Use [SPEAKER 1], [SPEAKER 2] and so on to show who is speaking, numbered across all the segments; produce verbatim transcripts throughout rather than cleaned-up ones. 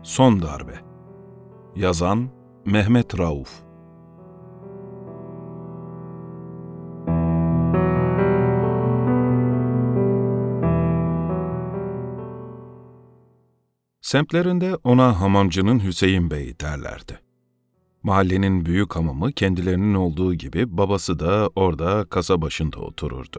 [SPEAKER 1] Son Darbe. Yazan Mehmet Rauf. Semtlerinde ona hamamcının Hüseyin Bey derlerdi. Mahallenin büyük hamamı kendilerinin olduğu gibi babası da orada kasa başında otururdu.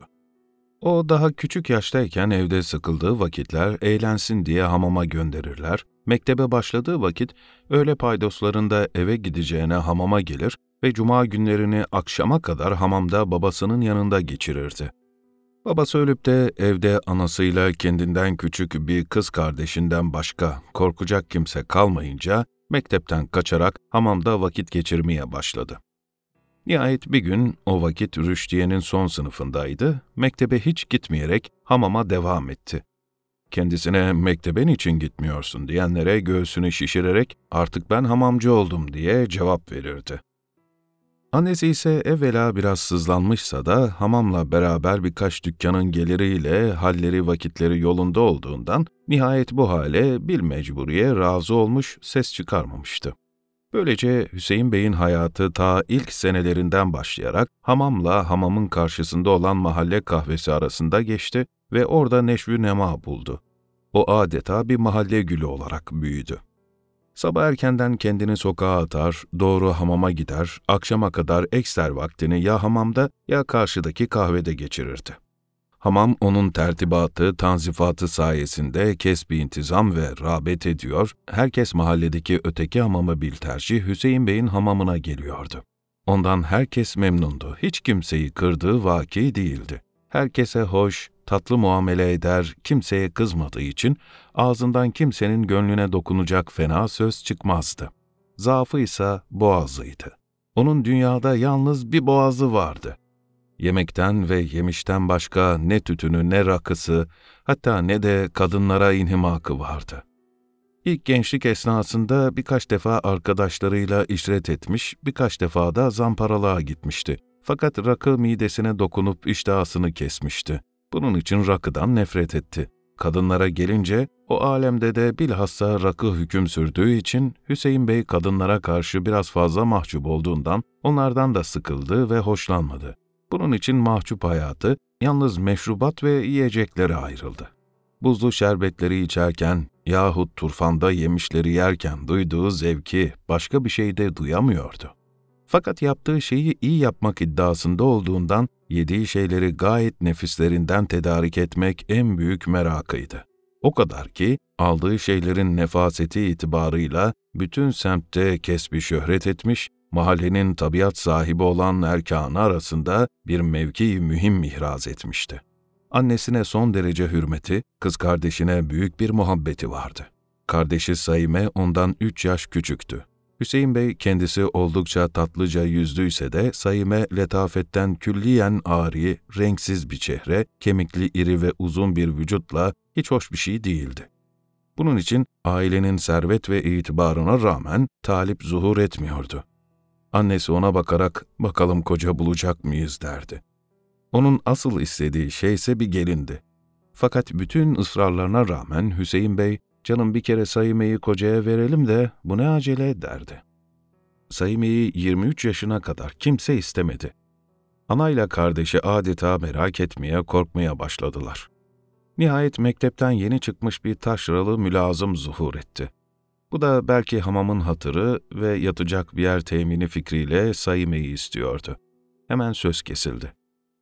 [SPEAKER 1] O daha küçük yaştayken evde sıkıldığı vakitler eğlensin diye hamama gönderirler, mektebe başladığı vakit öğle paydoslarında eve gideceğine hamama gelir ve cuma günlerini akşama kadar hamamda babasının yanında geçirirdi. Babası ölüp de evde anasıyla kendinden küçük bir kız kardeşinden başka korkacak kimse kalmayınca mektepten kaçarak hamamda vakit geçirmeye başladı. Nihayet bir gün o vakit Rüşdiye'nin son sınıfındaydı, mektebe hiç gitmeyerek hamama devam etti. Kendisine mektebe niçin gitmiyorsun diyenlere göğsünü şişirerek artık ben hamamcı oldum diye cevap verirdi. Annesi ise evvela biraz sızlanmışsa da hamamla beraber birkaç dükkanın geliriyle halleri vakitleri yolunda olduğundan nihayet bu hale bilmecburiye razı olmuş, ses çıkarmamıştı. Böylece Hüseyin Bey'in hayatı ta ilk senelerinden başlayarak hamamla hamamın karşısında olan mahalle kahvesi arasında geçti ve orada neşvü nema buldu. O adeta bir mahalle gülü olarak büyüdü. Sabah erkenden kendini sokağa atar, doğru hamama gider, akşama kadar ekser vaktini ya hamamda ya karşıdaki kahvede geçirirdi. Hamam onun tertibatı, tanzifatı sayesinde kesb-i intizam ve rağbet ediyor, herkes mahalledeki öteki hamamı bil tercih Hüseyin Bey'in hamamına geliyordu. Ondan herkes memnundu, hiç kimseyi kırdığı vaki değildi. Herkese hoş, tatlı muamele eder, kimseye kızmadığı için ağzından kimsenin gönlüne dokunacak fena söz çıkmazdı. Zaafı ise boğazıydı. Onun dünyada yalnız bir boğazı vardı. Yemekten ve yemişten başka ne tütünü ne rakısı, hatta ne de kadınlara inhimakı vardı. İlk gençlik esnasında birkaç defa arkadaşlarıyla işret etmiş, birkaç defa da zamparalığa gitmişti. Fakat rakı midesine dokunup iştahasını kesmişti. Bunun için rakıdan nefret etti. Kadınlara gelince o alemde de bilhassa rakı hüküm sürdüğü için Hüseyin Bey kadınlara karşı biraz fazla mahcup olduğundan onlardan da sıkıldı ve hoşlanmadı. Bunun için mahcup hayatı yalnız meşrubat ve yiyeceklere ayrıldı. Buzlu şerbetleri içerken yahut turfanda yemişleri yerken duyduğu zevki başka bir şeyde duyamıyordu. Fakat yaptığı şeyi iyi yapmak iddiasında olduğundan yediği şeyleri gayet nefislerinden tedarik etmek en büyük merakıydı. O kadar ki aldığı şeylerin nefaseti itibarıyla bütün semtte kesbi şöhret etmiş, mahallenin tabiat sahibi olan erkanı arasında bir mevki mühim ihraz etmişti. Annesine son derece hürmeti, kız kardeşine büyük bir muhabbeti vardı. Kardeşi Saime ondan üç yaş küçüktü. Hüseyin Bey kendisi oldukça tatlıca yüzlüyse de Saime letafetten külliyen ari, renksiz bir çehre, kemikli iri ve uzun bir vücutla hiç hoş bir şey değildi. Bunun için ailenin servet ve itibarına rağmen talip zuhur etmiyordu. Annesi ona bakarak bakalım koca bulacak mıyız derdi. Onun asıl istediği şey ise bir gelindi. Fakat bütün ısrarlarına rağmen Hüseyin Bey, canım bir kere Saime'yi kocaya verelim de bu ne acele derdi. Saime'yi yirmi üç yaşına kadar kimse istemedi. Anayla kardeşi adeta merak etmeye, korkmaya başladılar. Nihayet mektepten yeni çıkmış bir taşralı mülazım zuhur etti. Bu da belki hamamın hatırı ve yatacak bir yer temini fikriyle Saime'yi istiyordu. Hemen söz kesildi.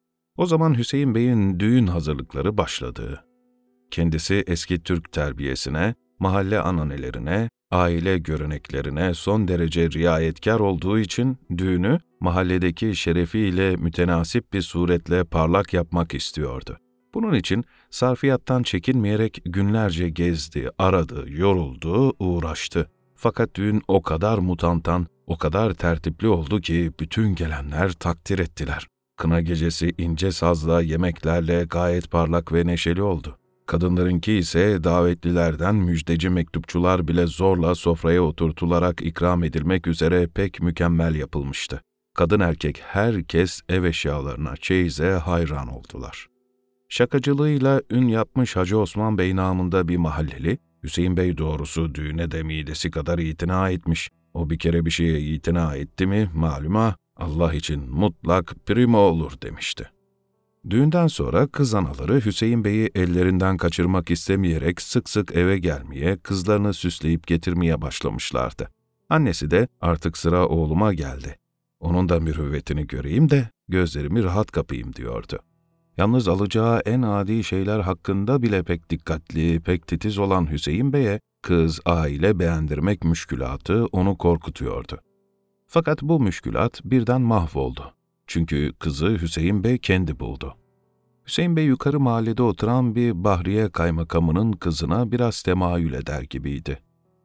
[SPEAKER 1] O zaman Hüseyin Bey'in düğün hazırlıkları başladı. Kendisi eski Türk terbiyesine, mahalle ananelerine, aile göreneklerine son derece riayetkar olduğu için düğünü mahalledeki şerefiyle mütenasip bir suretle parlak yapmak istiyordu. Bunun için sarfiyattan çekinmeyerek günlerce gezdi, aradı, yoruldu, uğraştı. Fakat düğün o kadar mutantan, o kadar tertipli oldu ki bütün gelenler takdir ettiler. Kına gecesi ince sazla, yemeklerle gayet parlak ve neşeli oldu. Kadınlarınki ise davetlilerden müjdeci mektupçular bile zorla sofraya oturtularak ikram edilmek üzere pek mükemmel yapılmıştı. Kadın erkek herkes ev eşyalarına, çeyize hayran oldular. Şakacılığıyla ün yapmış Hacı Osman Bey namında bir mahalleli, Hüseyin Bey doğrusu düğüne de midesi kadar itina etmiş. O bir kere bir şeye itina etti mi maluma Allah için mutlak primo olur demişti. Düğünden sonra kız anaları Hüseyin Bey'i ellerinden kaçırmak istemeyerek sık sık eve gelmeye, kızlarını süsleyip getirmeye başlamışlardı. Annesi de artık sıra oğluma geldi. Onun da mürüvvetini göreyim de gözlerimi rahat kapayım diyordu. Yalnız alacağı en adi şeyler hakkında bile pek dikkatli, pek titiz olan Hüseyin Bey'e kız, aile beğendirmek müşkülatı onu korkutuyordu. Fakat bu müşkülat birden mahvoldu. Çünkü kızı Hüseyin Bey kendi buldu. Hüseyin Bey yukarı mahallede oturan bir Bahriye kaymakamının kızına biraz temayül eder gibiydi.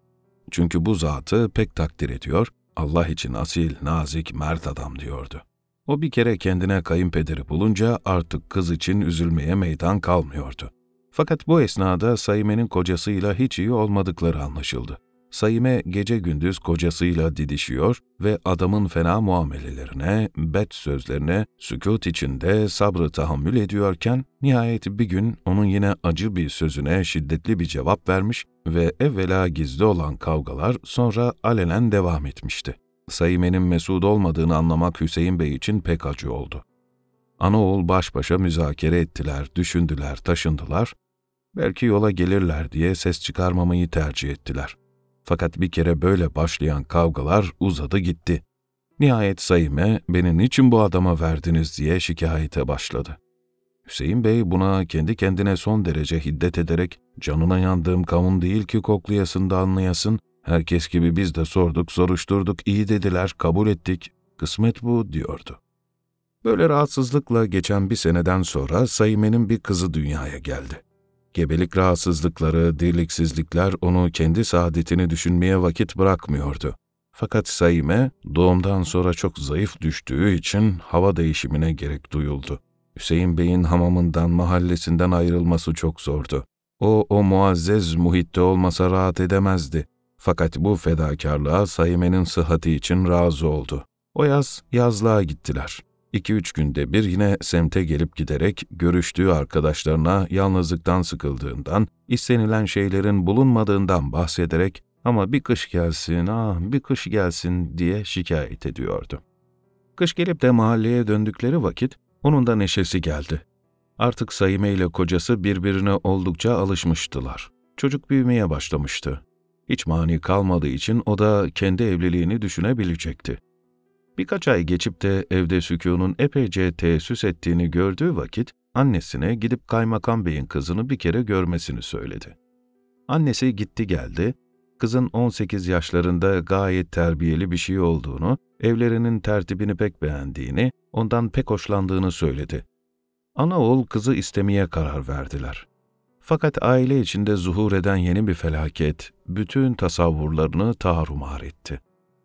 [SPEAKER 1] Çünkü bu zatı pek takdir ediyor, Allah için asil, nazik, mert adam diyordu. O bir kere kendine kayınpederi bulunca artık kız için üzülmeye meydan kalmıyordu. Fakat bu esnada Saime'nin kocasıyla hiç iyi olmadıkları anlaşıldı. Saime gece gündüz kocasıyla didişiyor ve adamın fena muamelelerine, bet sözlerine sükût içinde sabrı tahammül ediyorken, nihayet bir gün onun yine acı bir sözüne şiddetli bir cevap vermiş ve evvela gizli olan kavgalar sonra alenen devam etmişti. Saime'nin mesut olmadığını anlamak Hüseyin Bey için pek acı oldu. Ana oğul baş başa müzakere ettiler, düşündüler, taşındılar. Belki yola gelirler diye ses çıkarmamayı tercih ettiler. Fakat bir kere böyle başlayan kavgalar uzadı gitti. Nihayet Saime, beni niçin bu adama verdiniz diye şikayete başladı. Hüseyin Bey buna kendi kendine son derece hiddet ederek, canına yandığım kavun değil ki koklayasın da anlayasın, herkes gibi biz de sorduk, soruşturduk, iyi dediler, kabul ettik, kısmet bu diyordu. Böyle rahatsızlıkla geçen bir seneden sonra Saime'nin bir kızı dünyaya geldi. Gebelik rahatsızlıkları, dirliksizlikler onu kendi saadetini düşünmeye vakit bırakmıyordu. Fakat Saime, doğumdan sonra çok zayıf düştüğü için hava değişimine gerek duyuldu. Hüseyin Bey'in hamamından, mahallesinden ayrılması çok zordu. O, o muazzez muhitte olmasa rahat edemezdi. Fakat bu fedakarlığa Saime'nin sıhhati için razı oldu. O yaz, yazlığa gittiler. İki üç günde bir yine semte gelip giderek görüştüğü arkadaşlarına yalnızlıktan sıkıldığından, istenilen şeylerin bulunmadığından bahsederek ama bir kış gelsin, ah bir kış gelsin diye şikayet ediyordu. Kış gelip de mahalleye döndükleri vakit onun da neşesi geldi. Artık Saime ile kocası birbirine oldukça alışmıştılar. Çocuk büyümeye başlamıştı. Hiç mani kalmadığı için o da kendi evliliğini düşünebilecekti. Birkaç ay geçip de evde sükûnun epeyce teessüs ettiğini gördüğü vakit, annesine gidip kaymakam beyin kızını bir kere görmesini söyledi. Annesi gitti geldi, kızın on sekiz yaşlarında gayet terbiyeli bir şey olduğunu, evlerinin tertibini pek beğendiğini, ondan pek hoşlandığını söyledi. Ana oğul kızı istemeye karar verdiler. Fakat aile içinde zuhur eden yeni bir felaket, bütün tasavvurlarını tarumar etti.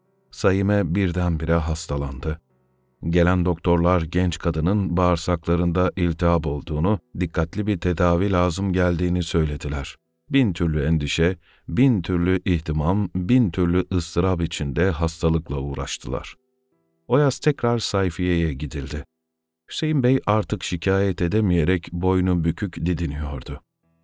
[SPEAKER 1] Saime birdenbire hastalandı. Gelen doktorlar genç kadının bağırsaklarında iltihap olduğunu, dikkatli bir tedavi lazım geldiğini söylediler. Bin türlü endişe, bin türlü ihtimam, bin türlü ıstırap içinde hastalıkla uğraştılar. O yaz tekrar sayfiyeye gidildi. Hüseyin Bey artık şikayet edemeyerek boynu bükük didiniyordu.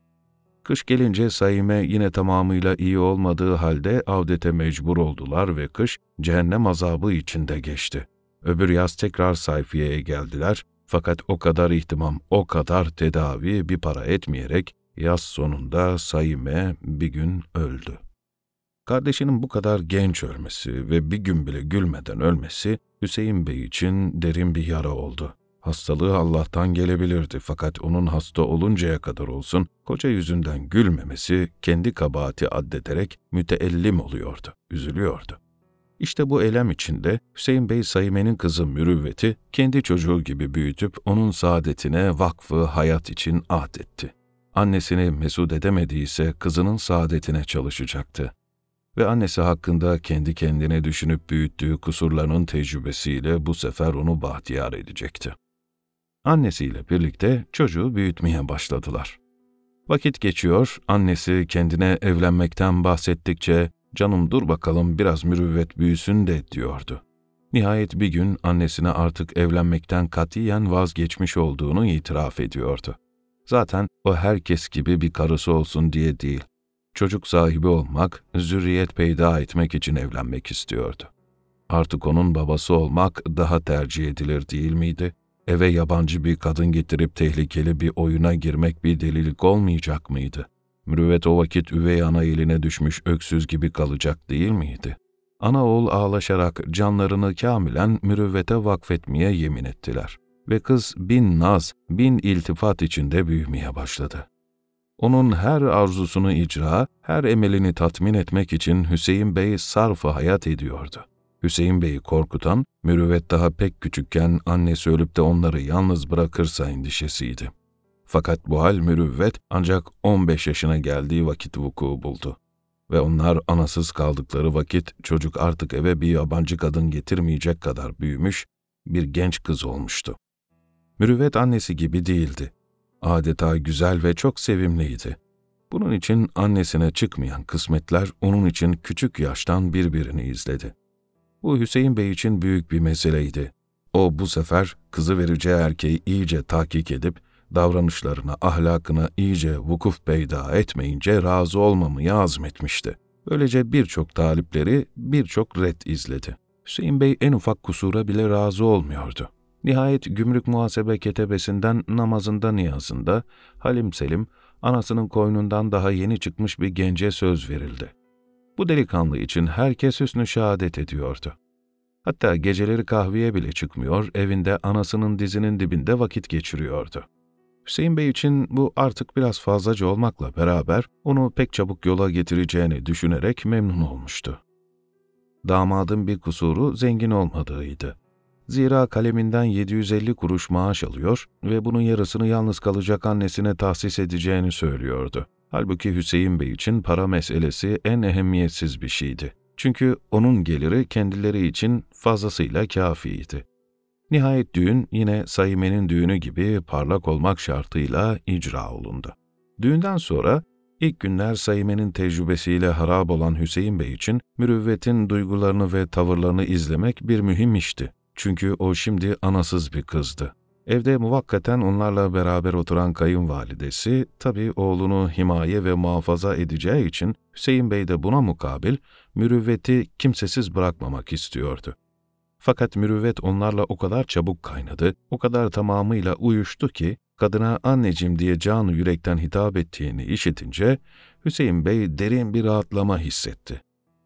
[SPEAKER 1] Kış gelince Saime yine tamamıyla iyi olmadığı halde avdete mecbur oldular ve kış cehennem azabı içinde geçti. Öbür yaz tekrar sayfiyeye geldiler fakat o kadar ihtimam, o kadar tedavi bir para etmeyerek yaz sonunda Saime bir gün öldü. Kardeşinin bu kadar genç ölmesi ve bir gün bile gülmeden ölmesi Hüseyin Bey için derin bir yara oldu. Hastalığı Allah'tan gelebilirdi fakat onun hasta oluncaya kadar olsun koca yüzünden gülmemesi kendi kabahati addederek müteellim oluyordu, üzülüyordu. İşte bu elem içinde Hüseyin Bey Saime'nin kızı Mürüvvet'i kendi çocuğu gibi büyütüp onun saadetine vakfı hayat için ahdetti. Annesini mesut edemediyse kızının saadetine çalışacaktı. Ve annesi hakkında kendi kendine düşünüp büyüttüğü kusurlarının tecrübesiyle bu sefer onu bahtiyar edecekti. Annesiyle birlikte çocuğu büyütmeye başladılar. Vakit geçiyor, annesi kendine evlenmekten bahsettikçe, "Canım dur bakalım biraz mürüvvet büyüsün de" diyordu. Nihayet bir gün annesine artık evlenmekten katiyen vazgeçmiş olduğunu itiraf ediyordu. Zaten o herkes gibi bir karısı olsun diye değil. Çocuk sahibi olmak, zürriyet peyda etmek için evlenmek istiyordu. Artık onun babası olmak daha tercih edilir değil miydi? Eve yabancı bir kadın getirip tehlikeli bir oyuna girmek bir delilik olmayacak mıydı? Mürüvvet o vakit üvey ana eline düşmüş öksüz gibi kalacak değil miydi? Ana oğul ağlaşarak canlarını kamilen mürüvvete vakfetmeye yemin ettiler. Ve kız bin naz, bin iltifat içinde büyümeye başladı. Onun her arzusunu icra, her emelini tatmin etmek için Hüseyin Bey sarf-ı hayat ediyordu. Hüseyin Bey'i korkutan, mürüvvet daha pek küçükken annesi ölüp de onları yalnız bırakırsa endişesiydi. Fakat bu hal mürüvvet ancak on beş yaşına geldiği vakit vuku buldu. Ve onlar anasız kaldıkları vakit çocuk artık eve bir yabancı kadın getirmeyecek kadar büyümüş, bir genç kız olmuştu. Mürüvvet annesi gibi değildi. Adeta güzel ve çok sevimliydi. Bunun için annesine çıkmayan kısmetler onun için küçük yaştan birbirini izledi. Bu Hüseyin Bey için büyük bir meseleydi. O bu sefer kızı vereceği erkeği iyice tahkik edip, davranışlarına, ahlakına iyice vukuf peyda etmeyince razı olmamayı azmetmişti. Böylece birçok talipleri birçok ret izledi. Hüseyin Bey en ufak kusura bile razı olmuyordu. Nihayet gümrük muhasebe ketebesinden namazında niyazında halim selim anasının koynundan daha yeni çıkmış bir gence söz verildi. Bu delikanlı için herkes hüsnü şehadet ediyordu. Hatta geceleri kahveye bile çıkmıyor, evinde anasının dizinin dibinde vakit geçiriyordu. Hüseyin Bey için bu artık biraz fazlaca olmakla beraber onu pek çabuk yola getireceğini düşünerek memnun olmuştu. Damadın bir kusuru zengin olmadığıydı. Zira kaleminden yedi yüz elli kuruş maaş alıyor ve bunun yarısını yalnız kalacak annesine tahsis edeceğini söylüyordu. Halbuki Hüseyin Bey için para meselesi en ehemmiyetsiz bir şeydi. Çünkü onun geliri kendileri için fazlasıyla kâfiydi. Nihayet düğün yine Saime'nin düğünü gibi parlak olmak şartıyla icra olundu. Düğünden sonra ilk günler Saime'nin tecrübesiyle harap olan Hüseyin Bey için mürüvvetin duygularını ve tavırlarını izlemek bir mühim işti. Çünkü o şimdi anasız bir kızdı. Evde muvakkaten onlarla beraber oturan kayınvalidesi, tabii oğlunu himaye ve muhafaza edeceği için Hüseyin Bey de buna mukabil mürüvveti kimsesiz bırakmamak istiyordu. Fakat mürüvvet onlarla o kadar çabuk kaynadı, o kadar tamamıyla uyuştu ki, kadına anneciğim diye canı yürekten hitap ettiğini işitince, Hüseyin Bey derin bir rahatlama hissetti.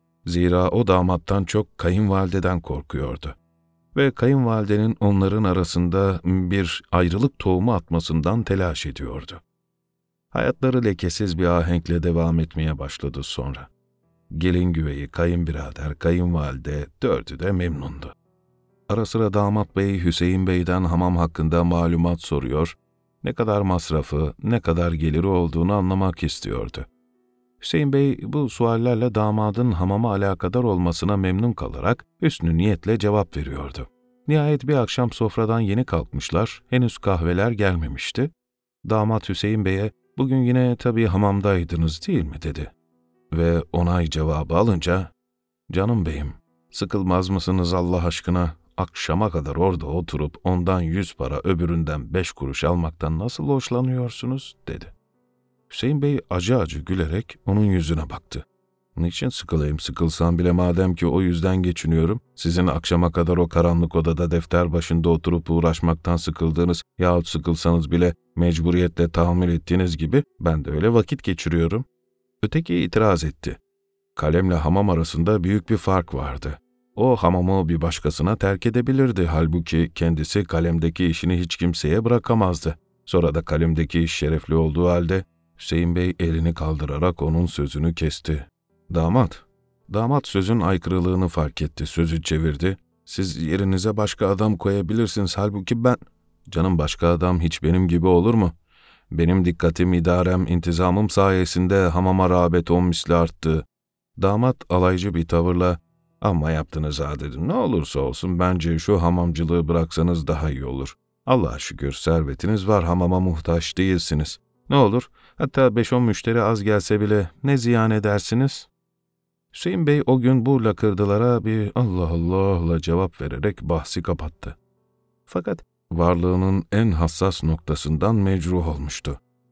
[SPEAKER 1] Zira o damattan çok kayınvalideden korkuyordu. Ve kayınvalidenin onların arasında bir ayrılık tohumu atmasından telaş ediyordu. Hayatları lekesiz bir ahenkle devam etmeye başladı sonra. Gelin güveyi, kayınbirader, kayınvalide dördü de memnundu. Ara sıra damat bey Hüseyin Bey'den hamam hakkında malumat soruyor, ne kadar masrafı, ne kadar geliri olduğunu anlamak istiyordu. Hüseyin Bey bu suallerle damadın hamama alakadar olmasına memnun kalarak hüsnü niyetle cevap veriyordu. Nihayet bir akşam sofradan yeni kalkmışlar, henüz kahveler gelmemişti. Damat Hüseyin Bey'e, bugün yine tabii hamamdaydınız değil mi dedi. Ve onay cevabı alınca, canım beyim, sıkılmaz mısınız Allah aşkına, akşama kadar orada oturup ondan yüz para öbüründen beş kuruş almaktan nasıl hoşlanıyorsunuz dedi. Hüseyin Bey acı acı gülerek onun yüzüne baktı. Niçin sıkılayım, sıkılsam bile madem ki o yüzden geçiniyorum, sizin akşama kadar o karanlık odada defter başında oturup uğraşmaktan sıkıldığınız yahut sıkılsanız bile mecburiyetle tahammül ettiğiniz gibi ben de öyle vakit geçiriyorum. Öteki itiraz etti. Kalemle hamam arasında büyük bir fark vardı. O hamamı bir başkasına terk edebilirdi, halbuki kendisi kalemdeki işini hiç kimseye bırakamazdı. Sonra da kalemdeki iş şerefli olduğu halde Hüseyin Bey elini kaldırarak onun sözünü kesti. Damat, damat sözün aykırılığını fark etti, sözü çevirdi. Siz yerinize başka adam koyabilirsiniz, halbuki ben... Canım başka adam hiç benim gibi olur mu? Benim dikkatim, idarem, intizamım sayesinde hamama rağbet on misli arttı. Damat alaycı bir tavırla, amma yaptınız ha dedi. Ne olursa olsun bence şu hamamcılığı bıraksanız daha iyi olur. Allah'a şükür servetiniz var, hamama muhtaç değilsiniz. Ne olur, hatta beş on müşteri az gelse bile ne ziyan edersiniz? Hüseyin Bey o gün bu lakırdılara bir Allah Allah'la cevap vererek bahsi kapattı. Fakat varlığının en hassas noktasından mecruh olmuştu.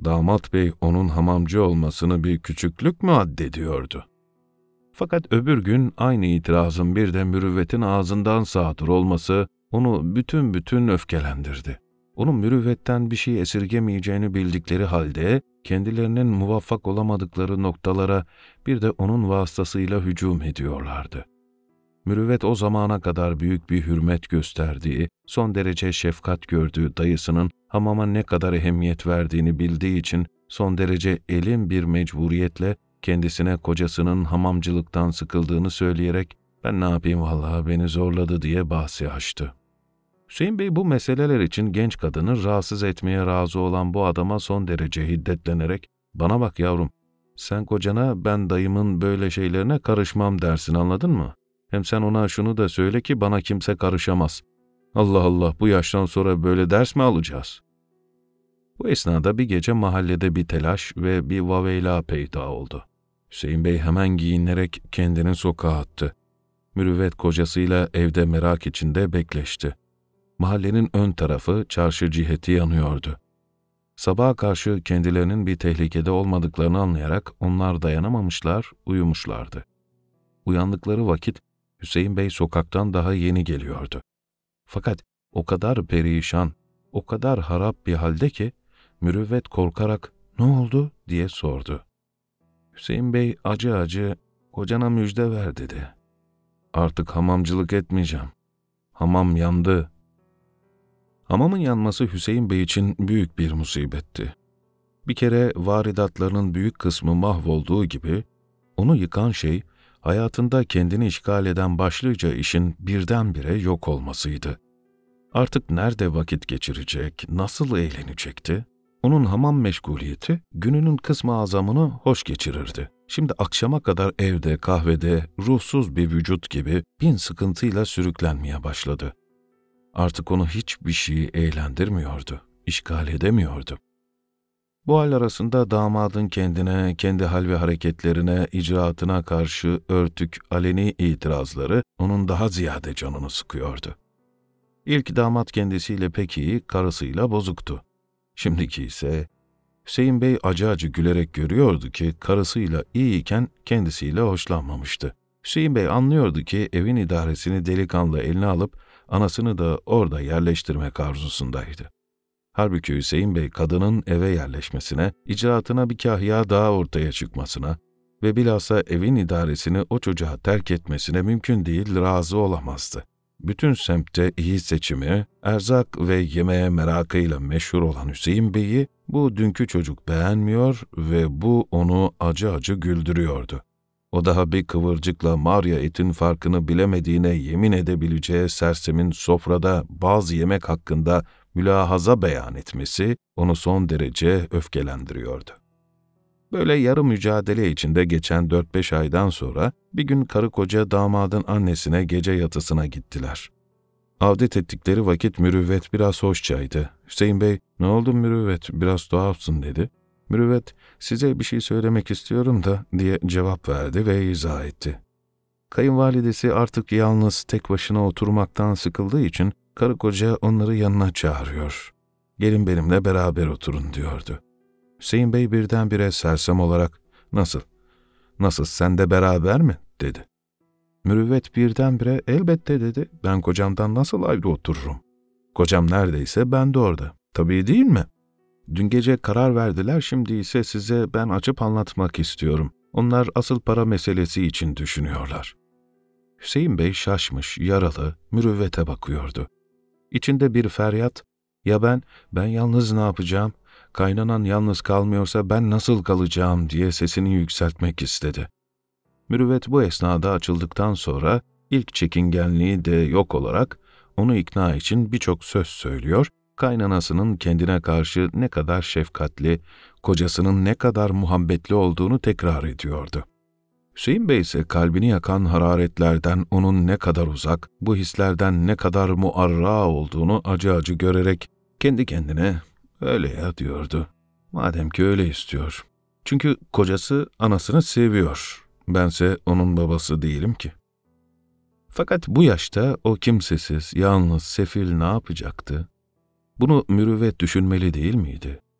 [SPEAKER 1] Damat bey onun hamamcı olmasını bir küçüklük mü addediyordu? Fakat öbür gün aynı itirazın bir de Mürüvvet'in ağzından sadır olması onu bütün bütün öfkelendirdi. Onun mürüvvetten bir şey esirgemeyeceğini bildikleri halde kendilerinin muvaffak olamadıkları noktalara bir de onun vasıtasıyla hücum ediyorlardı. Mürüvvet o zamana kadar büyük bir hürmet gösterdiği, son derece şefkat gördüğü dayısının hamama ne kadar ehemmiyet verdiğini bildiği için son derece elin bir mecburiyetle kendisine kocasının hamamcılıktan sıkıldığını söyleyerek "Ben ne yapayım vallahi beni zorladı" diye bahsi açtı. Hüseyin Bey bu meseleler için genç kadını rahatsız etmeye razı olan bu adama son derece hiddetlenerek "Bana bak yavrum, sen kocana ben dayımın böyle şeylerine karışmam dersin, anladın mı? Hem sen ona şunu da söyle ki bana kimse karışamaz. Allah Allah, bu yaştan sonra böyle ders mi alacağız?" Bu esnada bir gece mahallede bir telaş ve bir vaveyla peyda oldu. Hüseyin Bey hemen giyinerek kendini sokağa attı. Mürüvvet kocasıyla evde merak içinde bekleşti. Mahallenin ön tarafı çarşı ciheti yanıyordu. Sabaha karşı kendilerinin bir tehlikede olmadıklarını anlayarak onlar dayanamamışlar, uyumuşlardı. Uyandıkları vakit Hüseyin Bey sokaktan daha yeni geliyordu. Fakat o kadar perişan, o kadar harap bir halde ki Mürüvvet korkarak "Ne oldu?" diye sordu. Hüseyin Bey acı acı "Kocana müjde ver" dedi. "Artık hamamcılık etmeyeceğim. Hamam yandı." Hamamın yanması Hüseyin Bey için büyük bir musibetti. Bir kere varidatlarının büyük kısmı mahvolduğu gibi, onu yıkan şey, hayatında kendini işgal eden başlıca işin birdenbire yok olmasıydı. Artık nerede vakit geçirecek, nasıl eğlenecekti? Onun hamam meşguliyeti, gününün kısmı azamını hoş geçirirdi. Şimdi akşama kadar evde, kahvede, ruhsuz bir vücut gibi bin sıkıntıyla sürüklenmeye başladı. Artık onu hiçbir şey eğlendirmiyordu, işgal edemiyordu. Bu hal arasında damadın kendine, kendi hal ve hareketlerine, icraatına karşı örtük, aleni itirazları onun daha ziyade canını sıkıyordu. İlk damat kendisiyle pek iyi, karısıyla bozuktu. Şimdiki ise Hüseyin Bey acı acı gülerek görüyordu ki karısıyla iyiyken kendisiyle hoşlanmamıştı. Hüseyin Bey anlıyordu ki evin idaresini delikanlı eline alıp anasını da orada yerleştirmek arzusundaydı. Halbuki Hüseyin Bey kadının eve yerleşmesine, icraatına bir kahya daha ortaya çıkmasına ve bilhassa evin idaresini o çocuğa terk etmesine mümkün değil razı olamazdı. Bütün semtte iyi seçimi, erzak ve yemeğe merakıyla meşhur olan Hüseyin Bey'i bu dünkü çocuk beğenmiyor ve bu onu acı acı güldürüyordu. O daha bir kıvırcıkla marya etin farkını bilemediğine yemin edebileceği sersemin sofrada bazı yemek hakkında mülahaza beyan etmesi onu son derece öfkelendiriyordu. Böyle yarı mücadele içinde geçen dört beş aydan sonra bir gün karı koca damadın annesine gece yatısına gittiler. Avdet ettikleri vakit Mürüvvet biraz hoşçaydı. Hüseyin Bey, "Ne oldu Mürüvvet, biraz tuhafsın" dedi. Mürüvvet, "Size bir şey söylemek istiyorum da" diye cevap verdi ve izah etti. Kayınvalidesi artık yalnız tek başına oturmaktan sıkıldığı için karı koca onları yanına çağırıyor. "Gelin benimle beraber oturun" diyordu. Hüseyin Bey birdenbire sersem olarak "Nasıl? Nasıl, sen de beraber mi?" dedi. Mürüvvet birdenbire "Elbette" dedi. "Ben kocamdan nasıl ayrı otururum? Kocam neredeyse ben de orada. Tabii değil mi? Dün gece karar verdiler, şimdi ise size ben açıp anlatmak istiyorum. Onlar asıl para meselesi için düşünüyorlar." Hüseyin Bey şaşmış, yaralı, Mürüvvet'e bakıyordu. İçinde bir feryat, "Ya ben, ben yalnız ne yapacağım? Kaynanan yalnız kalmıyorsa ben nasıl kalacağım?" diye sesini yükseltmek istedi. Mürüvvet bu esnada açıldıktan sonra ilk çekingenliği de yok olarak onu ikna için birçok söz söylüyor, kaynanasının kendine karşı ne kadar şefkatli, kocasının ne kadar muhabbetli olduğunu tekrar ediyordu. Hüseyin Bey ise kalbini yakan hararetlerden onun ne kadar uzak, bu hislerden ne kadar muarra olduğunu acı acı görerek kendi kendine "Öyle ya" diyordu. "Madem ki öyle istiyor. Çünkü kocası anasını seviyor. Bense onun babası değilim ki." Fakat bu yaşta o kimsesiz, yalnız, sefil ne yapacaktı? Bunu Mürüvvet düşünmeli değil miydi?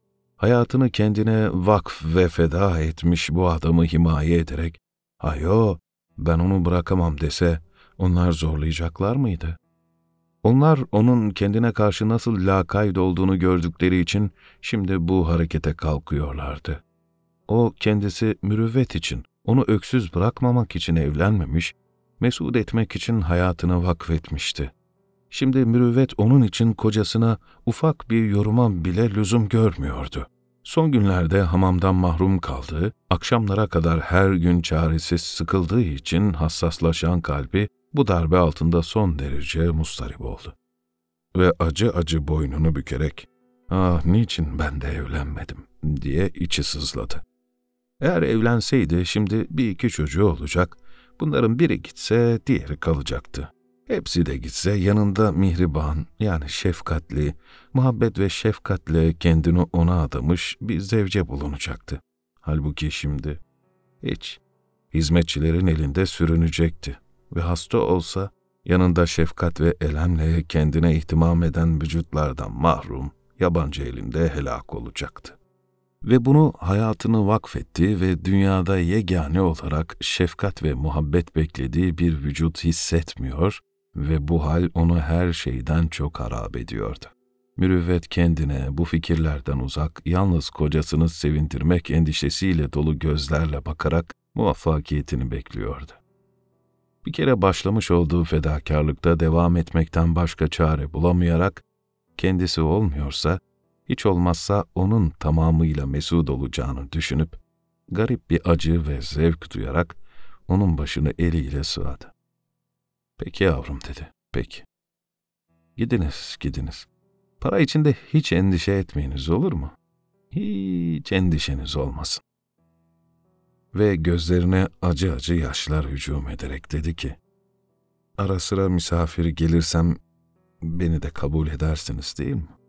[SPEAKER 1] hayatını kendine vakf ve feda etmiş bu adamı himaye ederek, "Hayo, ben onu bırakamam" dese, onlar zorlayacaklar mıydı? Onlar onun kendine karşı nasıl lakayt olduğunu gördükleri için şimdi bu harekete kalkıyorlardı. O kendisi mürüvvet için, onu öksüz bırakmamak için evlenmemiş, mesut etmek için hayatını vakfetmişti. Şimdi mürüvvet onun için kocasına ufak bir yoruma bile lüzum görmüyordu. Son günlerde hamamdan mahrum kaldığı, akşamlara kadar her gün çaresiz sıkıldığı için hassaslaşan kalbi bu darbe altında son derece mustarip oldu. Ve acı acı boynunu bükerek, "Ah, niçin ben de evlenmedim?" diye içi sızladı. Eğer evlenseydi şimdi bir iki çocuğu olacak, bunların biri gitse diğeri kalacaktı. Hepsi de gitse yanında mihriban, yani şefkatli, muhabbet ve şefkatle kendini ona adamış bir zevce bulunacaktı. Halbuki şimdi hiç, hizmetçilerin elinde sürünecekti ve hasta olsa yanında şefkat ve elemle kendine ihtimam eden vücutlardan mahrum, yabancı elinde helak olacaktı. Ve bunu hayatını vakfettiği ve dünyada yegane olarak şefkat ve muhabbet beklediği bir vücut hissetmiyor ve bu hal onu her şeyden çok harap ediyordu. Mürüvvet kendine bu fikirlerden uzak, yalnız kocasını sevindirmek endişesiyle dolu gözlerle bakarak muvaffakiyetini bekliyordu. Bir kere başlamış olduğu fedakarlıkta devam etmekten başka çare bulamayarak, kendisi olmuyorsa, hiç olmazsa onun tamamıyla mesut olacağını düşünüp, garip bir acı ve zevk duyarak onun başını eliyle sıvadı. "Peki yavrum" dedi, "peki. Gidiniz, gidiniz. Para içinde hiç endişe etmeyiniz, olur mu? Hiç endişeniz olmasın." Ve gözlerine acı acı yaşlar hücum ederek dedi ki, "Ara sıra misafir gelirsem beni de kabul edersiniz değil mi?"